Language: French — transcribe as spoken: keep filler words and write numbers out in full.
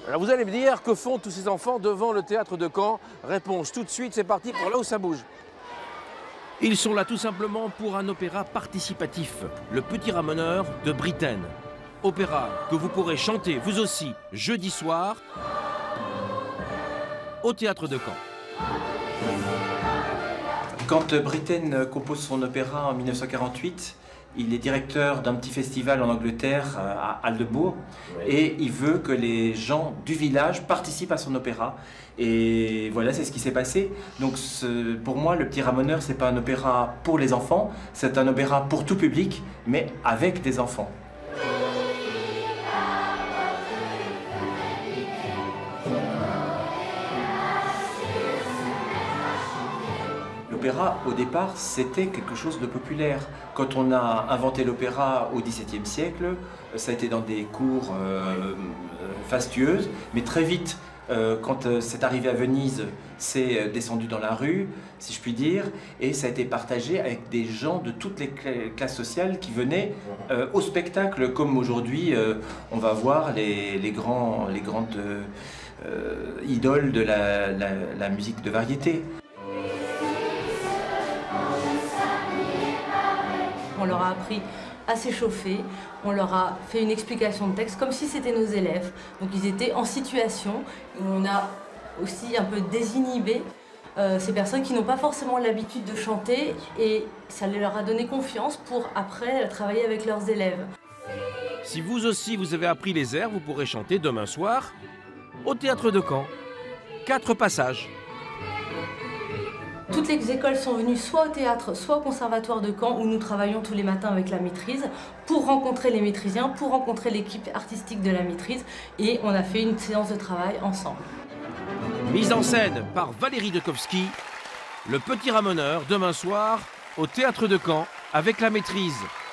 Alors vous allez me dire, que font tous ces enfants devant le théâtre de Caen? Réponse tout de suite, c'est parti pour là où ça bouge. Ils sont là tout simplement pour un opéra participatif, Le Petit Ramoneur de Britten. Opéra que vous pourrez chanter vous aussi jeudi soir au théâtre de Caen. Quand Britten compose son opéra en mille neuf cent quarante-huit, il est directeur d'un petit festival en Angleterre, à Aldebourg, oui. Et il veut que les gens du village participent à son opéra. Et voilà, c'est ce qui s'est passé. Donc ce, pour moi, Le Petit Ramoneur, c'est pas un opéra pour les enfants, c'est un opéra pour tout public, mais avec des enfants. L'opéra, au départ, c'était quelque chose de populaire. Quand on a inventé l'opéra au dix-septième siècle, ça a été dans des cours euh, fastueuses, mais très vite, euh, quand c'est arrivé à Venise, c'est descendu dans la rue, si je puis dire, et ça a été partagé avec des gens de toutes les classes sociales qui venaient euh, au spectacle, comme aujourd'hui, euh, on va voir les, les, grands, les grandes euh, idoles de la, la, la musique de variété. On leur a appris à s'échauffer, on leur a fait une explication de texte comme si c'était nos élèves. Donc ils étaient en situation. On a aussi un peu désinhibé euh, ces personnes qui n'ont pas forcément l'habitude de chanter et ça leur a donné confiance pour après travailler avec leurs élèves. Si vous aussi vous avez appris les airs, vous pourrez chanter demain soir au théâtre de Caen. Quatre passages. Toutes les écoles sont venues soit au théâtre, soit au conservatoire de Caen, où nous travaillons tous les matins avec la maîtrise, pour rencontrer les maîtrisiens, pour rencontrer l'équipe artistique de la maîtrise, et on a fait une séance de travail ensemble. Mise en scène par Valérie Dekovski, Le Petit Ramoneur, demain soir, au théâtre de Caen, avec la maîtrise.